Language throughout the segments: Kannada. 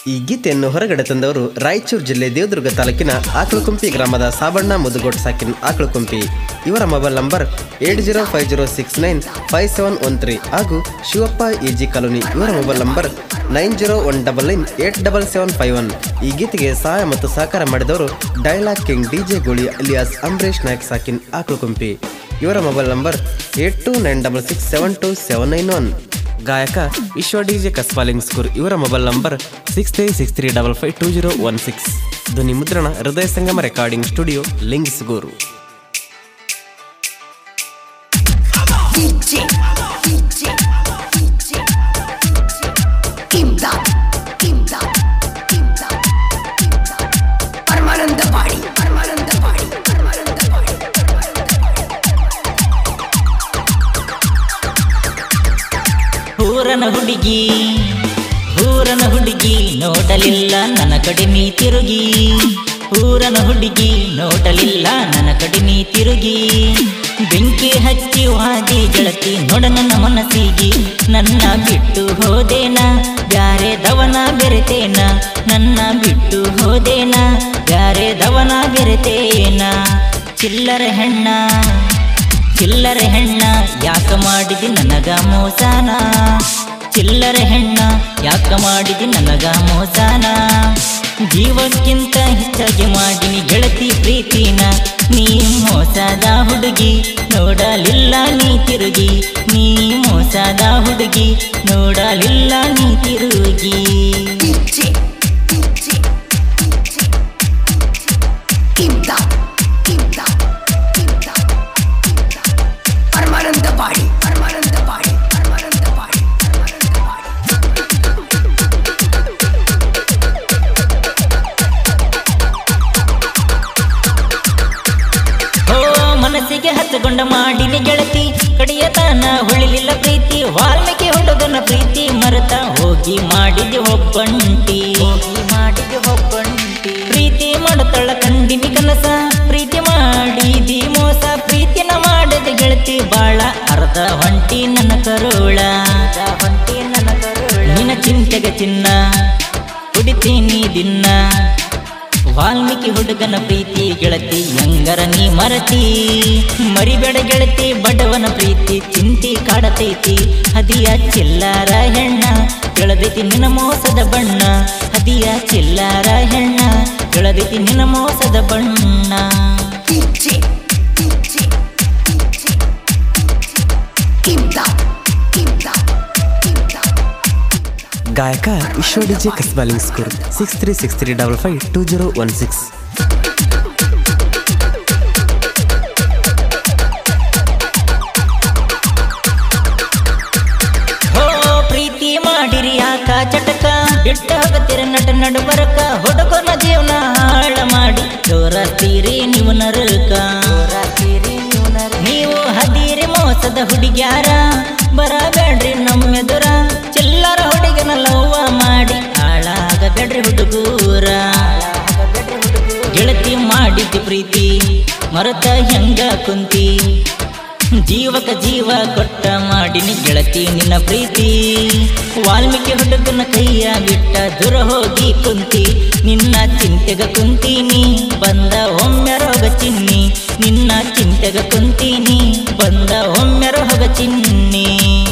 ಈ ಗೀತೆಯನ್ನು ಹೊರಗಡೆ ತಂದವರು ರಾಯಚೂರು ಜಿಲ್ಲೆ ದೇವದುರ್ಗ ತಾಲೂಕಿನ ಆಕಳಕುಂಪಿ ಗ್ರಾಮದ ಸಾಬಣ್ಣ ಮುದುಗೋಡ್ ಸಾಕಿನ್ ಆಕಳಕುಂಪಿ. ಇವರ ಮೊಬೈಲ್ ನಂಬರ್ 8050695713 ಹಾಗೂ ಶಿವಪ್ಪ EG ಕಾಲೋನಿ. ಇವರ ಮೊಬೈಲ್ ನಂಬರ್ 9019987751. ಈ ಗೀತೆಗೆ ಸಹಾಯ ಮತ್ತು ಸಹಕಾರ ಮಾಡಿದವರು dialogue king DJ Goli alias Ambarish Nayak ಸಾಕಿನ್ ಆಕಳಕುಂಪಿ. ಇವರ ಮೊಬೈಲ್ ನಂಬರ್ 8296727791. ಗಾಯಕ ವಿಶ್ವ DJ ಕಸ್ಬಾ ಲಿಂಗ್ಸ್ಕೂರ್. ಇವರ ಮೊಬೈಲ್ ನಂಬರ್ 6363552016. ಧ್ವನಿ ಮುದ್ರಣ ಹೃದಯ ಸಂಗಮ ರೆಕಾರ್ಡಿಂಗ್ ಸ್ಟುಡಿಯೋ ಲಿಂಗ್ಸ್ಗೂರು. ಊರನ ಹುಡುಗಿ ನೋಡಲಿಲ್ಲ ನನ್ನ ಕಡೆ ನೀ ತಿರುಗಿ. ಊರನ ಹುಡುಗಿ ನೋಡಲಿಲ್ಲ ನನ್ನ ಕಡೆ ನೀ ತಿರುಗಿ. ಬೆಂಕಿ ಹಚ್ಚಿ ವಾದಿ ಗೆಳತಿ ನೋಡ ನನ್ನ ಮನಸ್ಸಿಗೆ. ನನ್ನ ಬಿಟ್ಟು ಹೋದೇನ ಬ್ಯಾರೆ ದವನ ಬೆರೆತೇನ. ನನ್ನ ಬಿಟ್ಟು ಹೋದೇನ ಬ್ಯಾರೆ ದವನ ಬೆರೆತೇನ. ಚಿಲ್ಲರೆ ಹೆಣ್ಣ ಯಾಕ ಮಾಡಿದಿ ನನಗ ಮೋಸನ. ಚಿಲ್ಲರೆ ಹೆಣ್ಣ ಯಾಕ ಮಾಡಿದಿ ನನಗ ಮೋಸನ. ಜೀವಕ್ಕಿಂತ ಹೆಚ್ಚಾಗಿ ಮಾಡಿನಿ ಗೆಳತಿ ಪ್ರೀತಿನ. ನೀ ಮೋಸದ ಹುಡುಗಿ ನೋಡಲಿಲ್ಲ ನೀ ತಿರುಗಿ. ನೀ ಮೋಸದ ಹುಡುಗಿ ನೋಡಲಿಲ್ಲ ನೀ ತಿರುಗಿ. ಮನಸ್ಸಿಗೆ ಹತ್ತುಕೊಂಡ ಮಾಡಿನಿ ಗೆಳತಿ ಕಡಿಯತನ ಉಳಿಲಿಲ್ಲ ಪ್ರೀತಿ. ವಾಲ್ಮೀಕಿ ಹುಡುಗನ ಪ್ರೀತಿ ಮರೆತ ಹೋಗಿ ಮಾಡಿದೆ ಒಬ್ಬಂಟಿ. ಪ್ರೀತಿ ಮಾಡುತ್ತಳ ಕಂಡಿನಿ ಕನಸ. ಪ್ರೀತಿ ಮಾಡಿದಿ ಮೋಸ ಪ್ರೀತಿನ ಮಾಡದೆ ಗೆಳತಿ ಬಾಳ. ಅರ್ಧ ಹೊಂಟಿ ನನ್ನ ಕರುಳ ನಿನ್ನ ಚಿಂತೆಗೆ ಚಿನ್ನ ಕುಡಿತೀನಿ ದಿನ. ವಾಲ್ಮೀಕಿ ಹುಡುಗನ ಪ್ರೀತಿ ಗೆಳತಿ ಹೆಂಗರ ನೀ ಮರತಿ. ಮರಿಬೇಡ ಗೆಳತಿ ಬಡವನ ಪ್ರೀತಿ ಚಿಂತಿ ಕಾಡತೈತಿ. ಹದಿಯ ಚಿಲ್ಲಾರ ಹೆಣ್ಣ ಕೆಳದೈತಿ ನಿನ್ನ ಮೋಸದ ಬಣ್ಣ. ಹದಿಯ ಚಿಲ್ಲಾರ ಹೆಣ್ಣ ಕೆಳದೈತಿ ನಿನ್ನ ಮೋಸದ ಬಣ್ಣ. ಗಾಯಕ ವಿಶ್ವ DJ ಕಸ್ಬಾ ಲಿಂಗ್ಸ್ಕೂರ್ 6363552016. ಪ್ರೀತಿ ಮಾಡಿರಿ ಯಾಕ ಚಟಕ ಬಿಟ್ಟ ಹೋಗತ್ತಿರ ನಡು ಬರಕ. ಹುಡುಗನ ಜೀವನ ಹಾಳ ಮಾಡಿ ತೋರಸ್ತೀರಿ ನೀವು ನರಕ. ನೀವು ಹದೀರಿ ಮೋಸದ ಹುಡುಗ್ಯಾರ ಬರಬೇಡ್ರಿ ನಮ್ಮೆದುರ. ಚಿಲ್ಲರ ಹುಡುಗನ ಲವ್ವ ಮಾಡಿ ಹಾಳಾಗಬೇಡ್ರಿ ಹುಡುಗೂರ. ಗೆಳತಿ ಮಾಡಿದ್ದಿ ಪ್ರೀತಿ ಮರತ ಹೆಂಗ ಕುಂತಿ. ಜೀವಕ ಜೀವ ಕೊಟ್ಟ ಮಾಡಿನಿ ಗೆಳತಿ ನಿನ್ನ ಪ್ರೀತಿ. ವಾಲ್ಮೀಕಿ ಹುಡುಗನ ಕೈಯ ಬಿಟ್ಟ ದೂರ ಹೋಗಿ ಕುಂತಿ. ನಿನ್ನ ಚಿಂತೆಗ ಕುಂತೀನಿ ಬಂದ ಒಮ್ಮೆ ರೋಗ ಚಿನ್ನಿ. ನಿನ್ನ ಚಿಂತೆಗ ಕುಂತೀನಿ ಬಂದ ಒಮ್ಮೆ ರೋಗ ಚಿನ್ನಿ.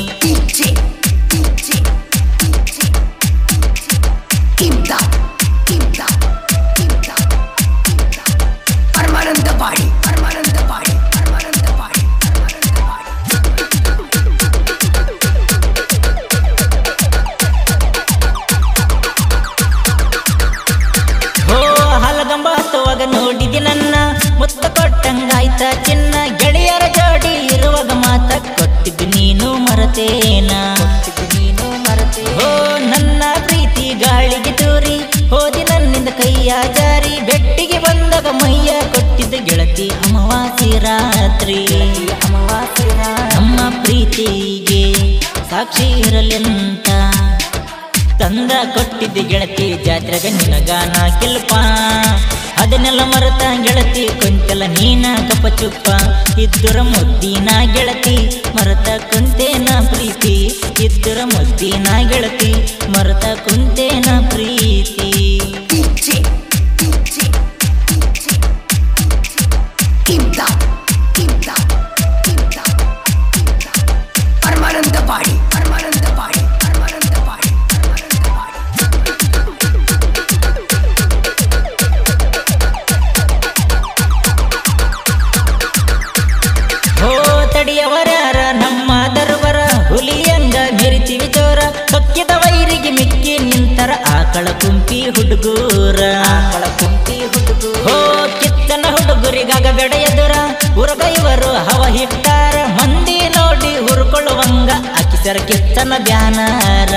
ನೋಡಿದಿ ನನ್ನ ಮುತ್ತ ಕೊಟ್ಟಂಗಾಯ್ತ ಚಿನ್ನ. ಗೆಳೆಯರ ಜೋಡಿ ಇರುವಾಗ ಮಾತ ಕೊಟ್ಟಿದ್ದು ನೀನು ಮರತೇನ. ನನ್ನ ಪ್ರೀತಿ ಗಾಳಿಗೆ ತೂರಿ ಹೋದಿ ನನ್ನಿಂದ ಕೈಯ ಜಾರಿ. ಬೆಟ್ಟಿಗೆ ಬಂದಾಗ ಮೈಯ ಕೊಟ್ಟಿದ್ದ ಗೆಳತಿ ಅಮಾವಾಸ್ಯೆ ರಾತ್ರಿ. ನಮ್ಮ ಪ್ರೀತಿಗೆ ಸಾಕ್ಷಿ ಇರಲೆಂತ ತಂದ ಕೊಟ್ಟಿದ್ದ ಗೆಳತಿ ಜಾತ್ರೆಗ ನಿನಗಾನ ಕಿಲ್ಪ. ಅದನ್ನೆಲ್ಲ ಮರೆತ ಗೆಳತಿ ಕೊಂಚಲ ನೀನ ಕಪ್ಪ ಚುಪ್ಪ. ಇದ್ದುರ ಮುದ್ದಿನ ಗೆಳತಿ ಮರೆತ ಕುಂತೇನ ಪ್ರೀತಿ. ಇದ್ದುರ ಮುದ್ದಿನ ಗೆಳತಿ ಮರೆತ ಕುಂತೇನ ಪ್ರೀತಿ. ಆಕಳ ಕುಂಪಿ ಹುಡುಗೂರ ಹೋ ಕಿತ್ತನ ಹುಡುಗರಿಗಾಗ ಬೆಡ ಎದುರ ಉರಗ ಇವರು ಹವ ಹಿಟ್ಟಾರ ಮಂದಿ ನೋಡಿ ಹುರ್ಕೊಳ್ಳುವಂಗ ಅಕಿಸರ ಕಿತ್ತನ ಬ್ಯಾನಾರ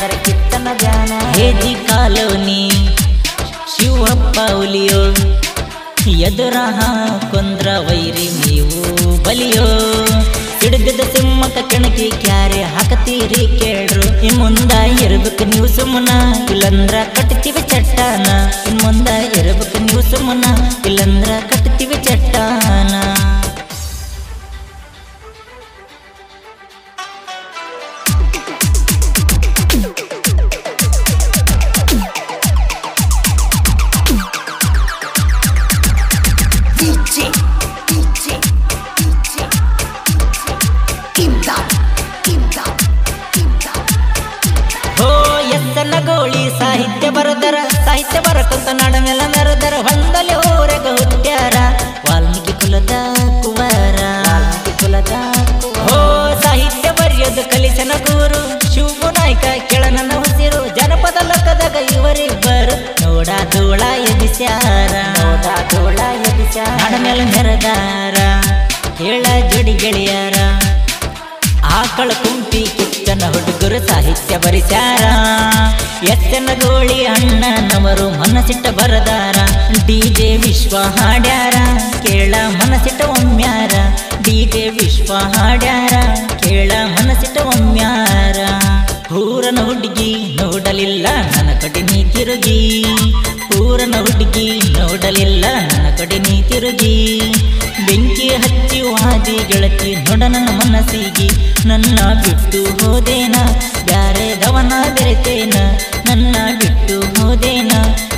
ಹೇಜಿ ಕಾಲೋನಿ ಶಿವಪ್ಪ ಹುಲಿಯೋ ಎದುರ ಕೊಂದ್ರ ವೈರಿ ನೀವು ಬಲಿಯೋ ಹಿಡಿದ ಸಿಮ್ಮಕ್ಕ ಕೆಣಕಿ ಕ್ಯಾರೆ ಹಾಕತೀರಿ ಕೇಳ್ರು ಇನ್ ಮುಂದ ಇರ್ಬೇಕು ನೀವು ಸುಮ್ಮನ ಇಲ್ಲಂದ್ರ ಕಟ್ತೀವಿ ಚಟ್ಟಾನ ಇನ್ ಮುಂದ ಇರ್ಬೇಕು ನೀವು ಸುಮ್ಮನ ಇಲ್ಲಂದ್ರ ಕಟ್ತೀವಿ ಚಟ್ಟಾನ ಗೋಳಿ ಸಾಹಿತ್ಯ ಬರಕಂತ ನಾಡ ಮೇಲೆ ಮೆರೆದರ ಹೊಂದಲಿ ಊರೆಗ ಹುಟ್ಟ್ಯಾರ ವಾಲ್ಮೀಕಿ ಕುಲದ ಕುವರ ಹೋ ಸಾಹಿತ್ಯ ಬರೆಯೋದು ಕಲಿಸನ ಗುರು ಶಿವ ನಾಯ್ಕ ಕೆಳನನ್ನ ಉಸಿರು ಜನಪದ ಲೋಕದಾಗ ಇವರಿಬ್ಬರು ನೋಡ ಧೂಳ ಎಬಿಸ್ಯಾರ ನಾಡ ಮೇಲೆ ಮೆರೆದಾರ ಹೇಳ ಜೋಡಿ ಗೆಳೆಯಾರ ಆಕಳ ಕುಂಪಿ ಕಿಚ್ಚನ ಹುಡುಗರು ಸಾಹಿತ್ಯ ಬರಿಸ್ಯಾರ ಎತ್ತನ ಗೋಳಿ ಅಣ್ಣನವರು ಮನಸ್ಸಿಟ್ಟ ಬರದಾರ ಡಿಜೆ ವಿಶ್ವ ಹಾಡ್ಯಾರ ಕೇಳ ಮನಸ್ಸಿಟ್ಟ ಒಮ್ಮ್ಯಾರ ಡಿಜೆ ವಿಶ್ವ ಹಾಡ್ಯಾರ ಕೇಳ ಮನಸ್ಸಿಟ್ಟ ಒಮ್ಮ್ಯಾರ ಊರನ ಹುಡುಗಿ ನೋಡಲಿಲ್ಲ ನನ್ನ ಕಡೆ ನೀ ತಿರುಗಿ ಊರನ ಹುಡುಗಿ ನೋಡಲಿಲ್ಲ ನನ್ನ ಕಡೆ ನೀ ತಿರುಗಿ ಬೆಂಕಿ ಹಚ್ಚಿ ವಾದಿ ಗೆಳತಿ ನೋಡ ನನ್ನ ಮನಸ್ಸಿಗೆ ನನ್ನ ಬಿಟ್ಟು ಹೋದೇನ ಬ್ಯಾರೆ ಗವನ ಬೆರೆತೇನ ನನ್ನ ಬಿಟ್ಟು ಹೋದೇನ